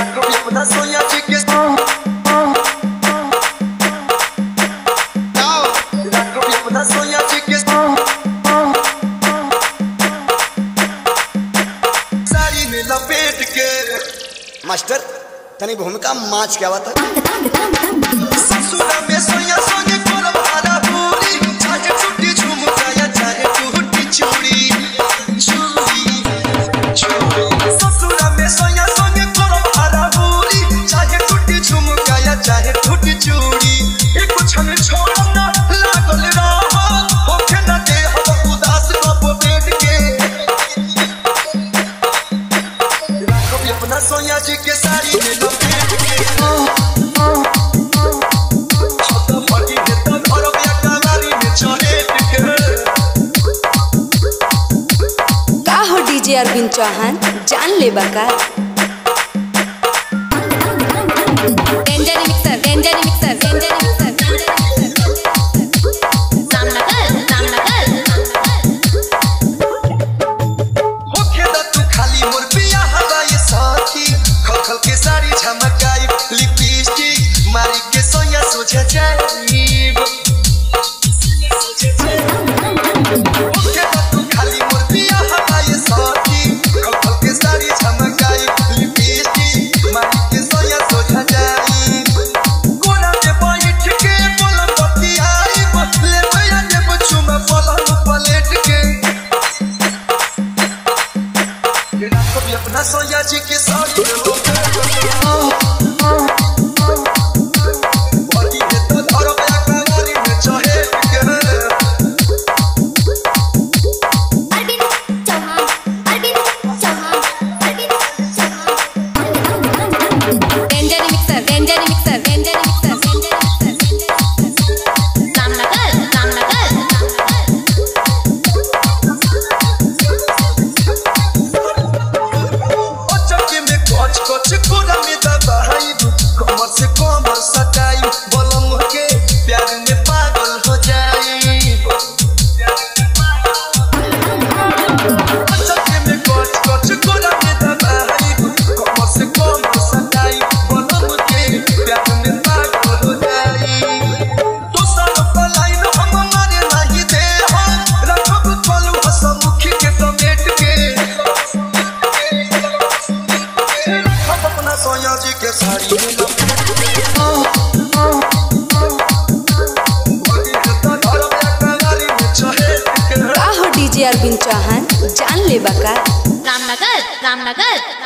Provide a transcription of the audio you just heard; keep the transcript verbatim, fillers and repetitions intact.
अपना सोया जी के अपना सोया जी के साड़ी में लपेट के मास्टर तनी भूमिका माच क्या बात है ससुरा में सोया सोने कोला भारा पूरी चाहे छुट्टी झुमका या चाहे टूटी चूड़ी चूड़ी चूड़ी ससुरा में सोया सोने कोला भारा पूरी चाहे टूटी झुमका या चाहे टूटी चूड़ी एक कुछ न छोड़ना लागल रहा होके न दे हम उदास कब बैठ के राखो अपना सोया जी के साड़ी में लपेट के अरविंद चौहान जान ले बका danger mixer danger mixer danger mixer सामना कर सामना कर होके द तू खाली मोर पिया हवा ये साथी खल खल के साड़ी झमकाई लिपस्टिक मारी के सोया सोचे जाई अपना सोया जी के साड़ी बॉडी में तो धरो गया कांगरी में चाहे के Arvind Chauhan Arvind Chauhan Arvind Chauhan danger mixer danger mixer danger mixer danger mixer सामना कर सामना कर कुछ कोरा में दबाई दू कमर से कमर सटाई बलम के प्यार में पागल हो जाई अच्छा में कुछ कुछ कोरा में दबाई दू कमर से कमर सटाई बलम के प्यार में पागल हो जाई तो सालो पलाइन हम मारे नहीं दे हम रखब कोलू हसमुखी के समेट के सोया जी के साड़ी में डीजे अरविंद चौहान जान ले बका रामनगर रामनगर